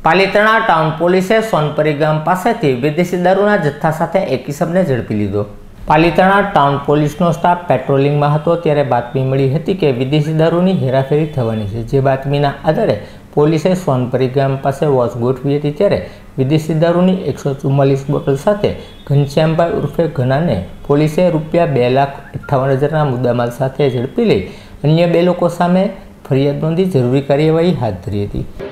Palitana town પોલીસે સોનપરી ગામ પાસેથી વિદેશી દારૂના જથ્થા સાથે એક ઇસમને ઝડપી લીધો। પાલિતાણા ટાઉન પોલીસનો સ્ટાફ પેટ્રોલિંગમાં હતો ત્યારે બાતમી મળી હતી કે વિદેશી દારૂની હેરાફેરી થવાની છે। જે બાતમીના આધારે પોલીસે સોનપરી ગામ પાસે વોચ ગોઠવી હતી ત્યારે વિદેશી દારૂની 144 બોટલ સાથે ઘનશ્યામભાઈ ઉર્ફે ઘનાને પોલીસે ₹2,58,000ના મુદ્દામાલ સાથે ઝડપી લઈ અન્ય 2 લોકો સામે ફરિયાદ નોંધી જરૂરી કાર્યવાહી હાથ ધરી હતી।